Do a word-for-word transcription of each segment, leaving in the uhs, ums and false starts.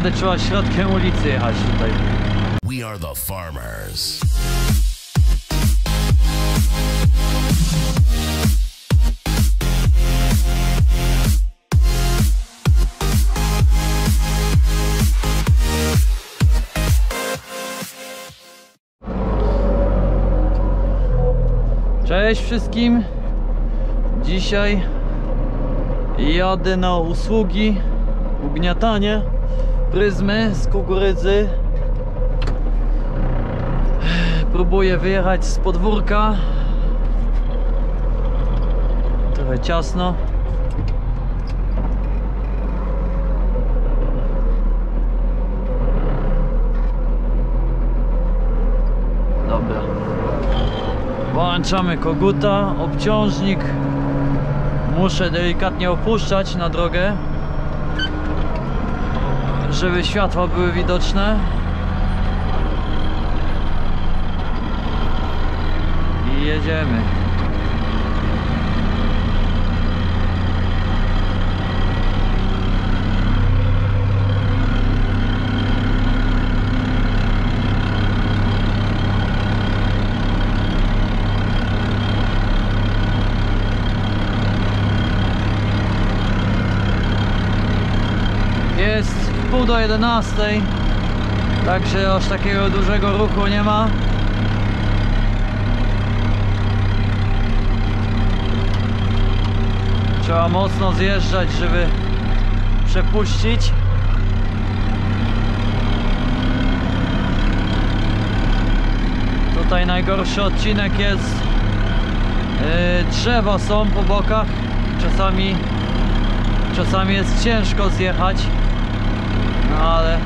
naprawdę trzeba środkiem ulicy jechać tutaj. We are the farmers. Cześć wszystkim. Dzisiaj jadę na usługi ugniatanie pryzmy z kukurydzy. Próbuję wyjechać z podwórka. Trochę ciasno. Dobra. Włączamy koguta, obciążnik. Muszę delikatnie opuszczać na drogę, żeby światła były widoczne. I jedziemy. Jest wpół do jedenastej, także aż takiego dużego ruchu nie ma. Trzeba mocno zjeżdżać, żeby przepuścić. Tutaj najgorszy odcinek jest. Yy, drzewa są po bokach. Czasami, czasami jest ciężko zjechać. No ale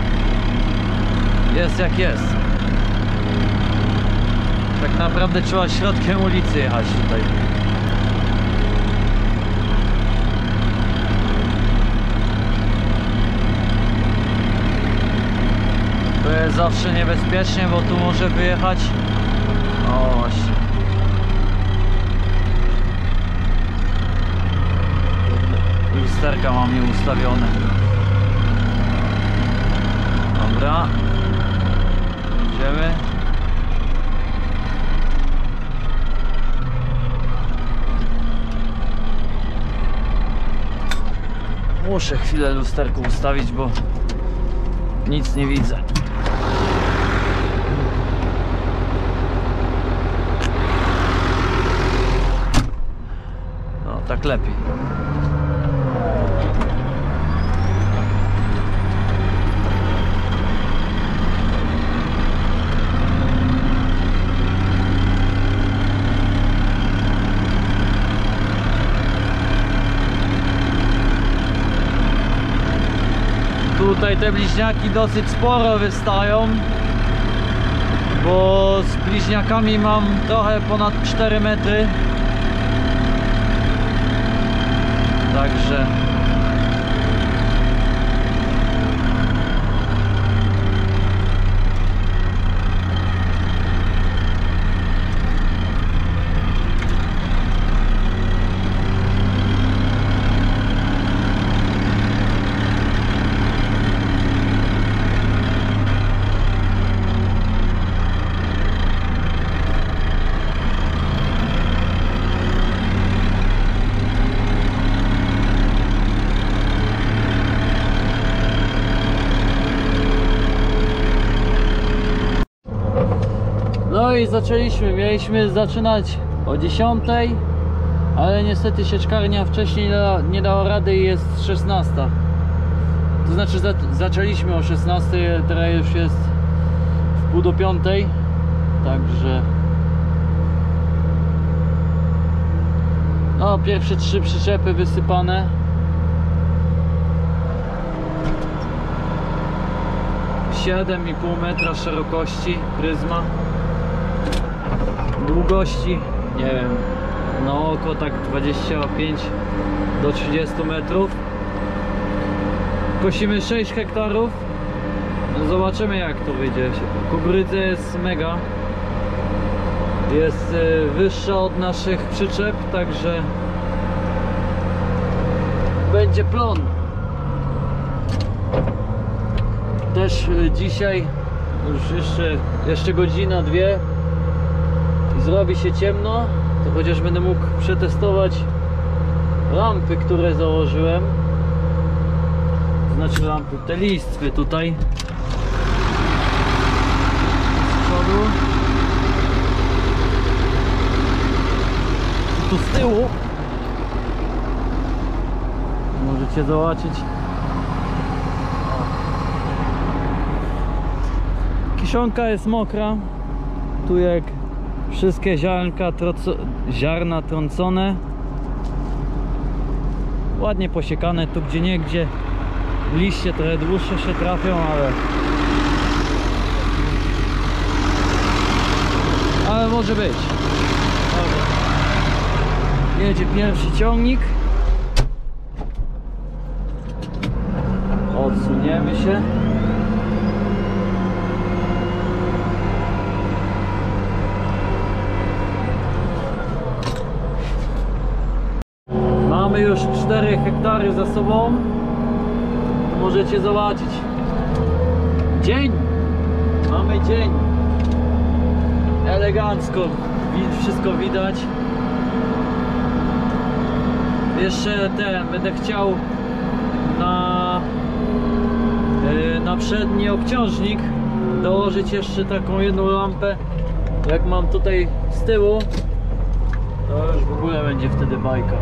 jest jak jest. Tak naprawdę trzeba środkiem ulicy jechać tutaj. To jest zawsze niebezpiecznie, bo tu może wyjechać. O właśnie. Lusterka mam nieustawione. Dobra. Idziemy. Muszę chwilę lusterku ustawić, bo nic nie widzę. No, tak lepiej. Tutaj te bliźniaki dosyć sporo wystają, bo z bliźniakami mam trochę ponad cztery metry. Także no i zaczęliśmy, mieliśmy zaczynać o dziesiątej, ale niestety sieczkarnia wcześniej nie dała rady i jest szesnasta. To znaczy za, zaczęliśmy o szesnastej, teraz już jest w pół do piątej, także no pierwsze trzy przyczepy wysypane. siedem i pół metra szerokości pryzma. Długości, nie wiem, na oko tak dwadzieścia pięć do trzydziestu metrów. Kosimy sześć hektarów. No zobaczymy jak to wyjdzie. Kukurydza jest mega. Jest wyższa od naszych przyczep, także będzie plon. też dzisiaj już jeszcze, jeszcze godzina, dwie i zrobi się ciemno, to chociaż będę mógł przetestować lampy, które założyłem. To znaczy lampy, te listwy tutaj z przodu. I tu z tyłu możecie zobaczyć. Kiszonka jest mokra. Tu jak wszystkie ziarnka, ziarna trącone. Ładnie posiekane, tu gdzie niegdzie liście trochę dłuższe się trafią, ale ale może być. Dobra. Jedzie pierwszy ciągnik. Odsuniemy się. Mamy już cztery hektary za sobą. Możecie zobaczyć. Dzień! Mamy dzień. Elegancko. Wszystko widać. Jeszcze ten będę chciał na, yy, na przedni obciążnik dołożyć jeszcze taką jedną lampę. Jak mam tutaj z tyłu, to już w ogóle będzie wtedy bajka.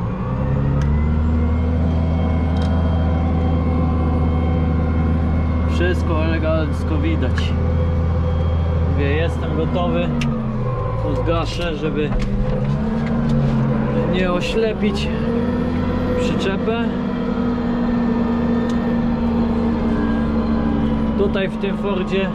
Wszystko elegancko widać. Mówię, jestem gotowy. To zgaszę, żeby nie oślepić przyczepę. Tutaj w tym Fordzie,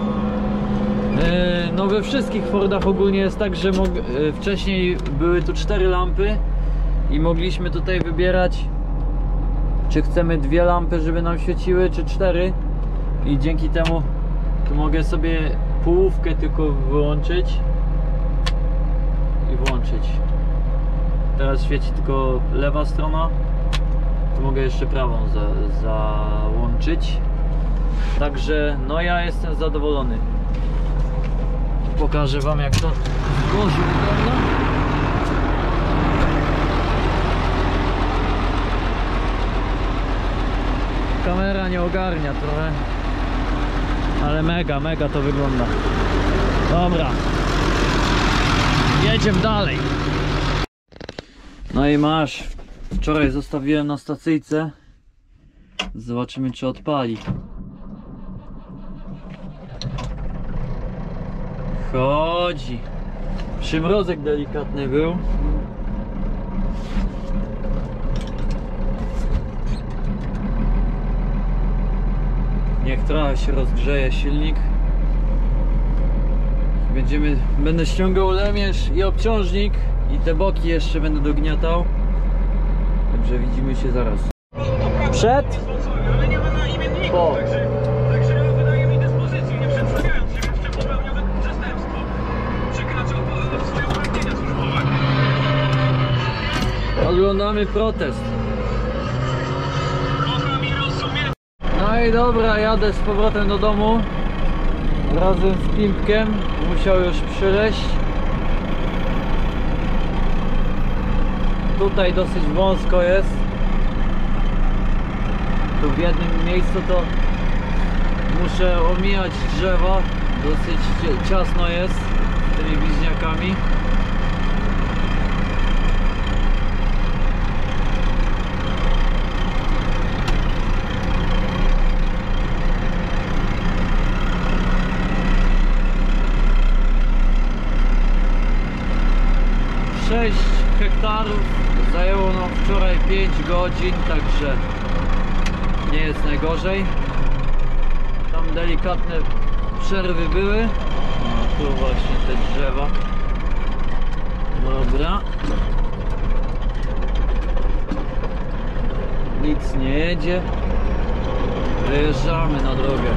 no we wszystkich Fordach ogólnie jest tak, że wcześniej były tu cztery lampy i mogliśmy tutaj wybierać, czy chcemy dwie lampy, żeby nam świeciły, czy cztery. I dzięki temu tu mogę sobie połówkę tylko wyłączyć i włączyć. Teraz świeci tylko lewa strona, tu mogę jeszcze prawą za, załączyć. Także no ja jestem zadowolony. Pokażę wam, jak to z głosu wygląda. Kamera nie ogarnia trochę, ale mega, mega to wygląda. Dobra, jedziemy dalej. No i masz. Wczoraj zostawiłem na stacyjce. Zobaczymy, czy odpali. Chodzi. Przymrozek delikatny był. Niech trochę się rozgrzeje silnik. Będziemy, będę ściągał lemierz i obciążnik i te boki jeszcze będę dogniatał. Także widzimy się zaraz. Przed? Po. Także wydaje mi dyspozycji, nie przedstawiając się, jeszcze popełnił przestępstwo. Przekraczał swoje uprawnienia służbowe. Oglądamy protest. Kocham i rozumiem. No i dobra, jadę z powrotem do domu. Razem z Pimpkiem. Musiał już przyleść. Tutaj dosyć wąsko jest. Tu w jednym miejscu to muszę omijać drzewa. Dosyć ciasno jest z tymi bliźniakami. sześć hektarów zajęło nam wczoraj pięć godzin, także nie jest najgorzej. Tam delikatne przerwy były. No, tu właśnie te drzewa. Dobra. Nic nie jedzie. Wyjeżdżamy na drogę.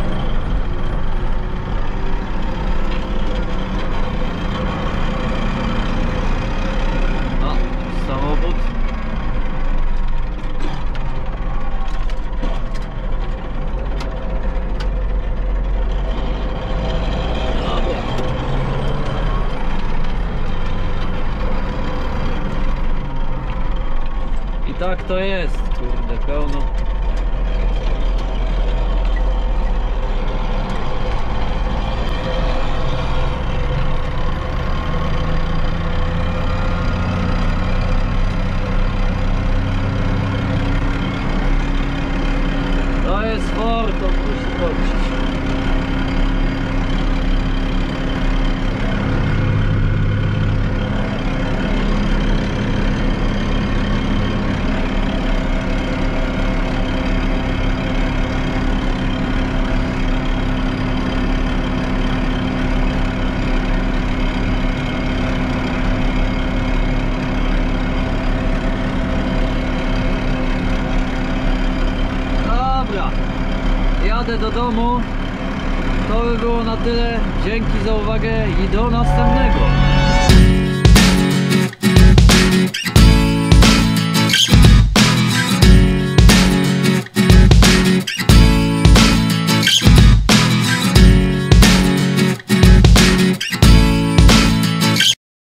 Samochód. tak to jest, kurde, pełno. To jest Ford, to musi chodzić. Dobra, jadę do domu. To by było na tyle. Dzięki za uwagę i do następnego.